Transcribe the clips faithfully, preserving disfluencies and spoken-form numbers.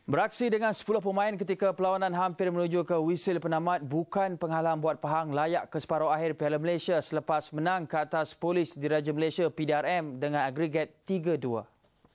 Beraksi dengan sepuluh pemain ketika perlawanan hampir menuju ke wisil penamat bukan penghalang buat Pahang layak ke separuh akhir Piala Malaysia selepas menang ke atas Polis Diraja Malaysia P D R M dengan agregat tiga dua.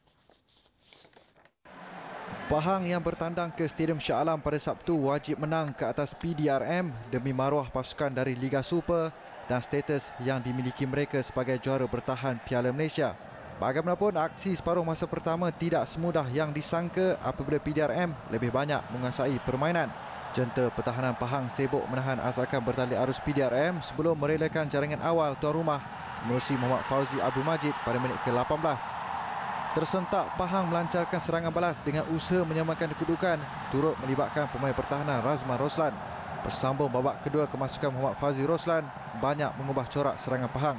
Pahang yang bertandang ke Stadium Shah Alam pada Sabtu wajib menang ke atas P D R M demi maruah pasukan dari Liga Super dan status yang dimiliki mereka sebagai juara bertahan Piala Malaysia. Bagaimanapun, aksi separuh masa pertama tidak semudah yang disangka apabila P D R M lebih banyak menguasai permainan. Jentera pertahanan Pahang sibuk menahan asakan bertali arus P D R M sebelum merelakan jaringan awal tuan rumah menerusi Muhammad Fauzi Abdul Majid pada minit ke lapan belas. Tersentak, Pahang melancarkan serangan balas dengan usaha menyamakan kedudukan turut melibatkan pemain pertahanan Razman Roslan. Bersambung babak kedua, kemasukan Muhammad Fauzi Roslan banyak mengubah corak serangan Pahang.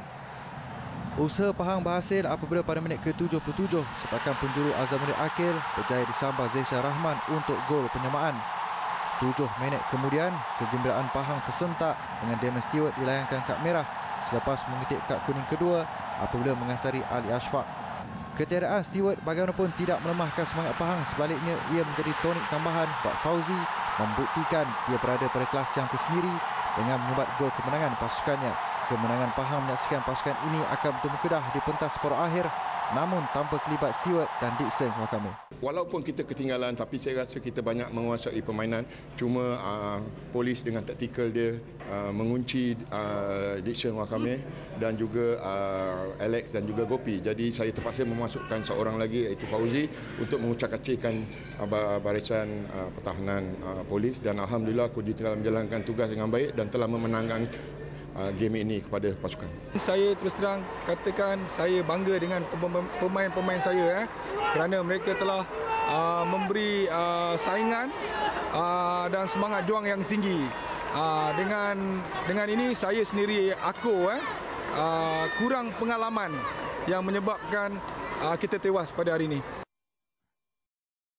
Usaha Pahang berhasil apabila pada minit ke tujuh puluh tujuh sepakan penjuru Azamuddin Akil berjaya disambar Zaisha Rahman untuk gol penyamaan. Tujuh minit kemudian, kegembiraan Pahang tersentak dengan Damon Stewart dilayangkan kad merah selepas mengutip kad kuning kedua apabila mengasari Ali Ashfaq. Ketiadaan Stewart bagaimanapun tidak melemahkan semangat Pahang, sebaliknya ia menjadi tonik tambahan buat Fauzi membuktikan dia berada pada kelas yang tersendiri dengan menyubat gol kemenangan pasukannya. Kemenangan Pahang menyaksikan pasukan ini akan bertemu kedah di pentas separuh akhir namun tanpa kelibat Stewart dan Dixon Wakame. Walaupun kita ketinggalan tapi saya rasa kita banyak menguasai permainan, cuma uh, Polis dengan taktikal dia uh, mengunci uh, Dixon Wakame dan juga uh, Alex dan juga Gopi. Jadi saya terpaksa memasukkan seorang lagi iaitu Fauzi untuk mengucak-acikkan uh, barisan uh, pertahanan uh, Polis dan alhamdulillah Koji telah menjalankan tugas dengan baik dan telah memenangkan game ini kepada pasukan. Saya terus terang katakan saya bangga dengan pemain-pemain saya eh, kerana mereka telah uh, memberi uh, saingan uh, dan semangat juang yang tinggi. Uh, dengan dengan ini saya sendiri aku eh, uh, kurang pengalaman yang menyebabkan uh, kita tewas pada hari ini.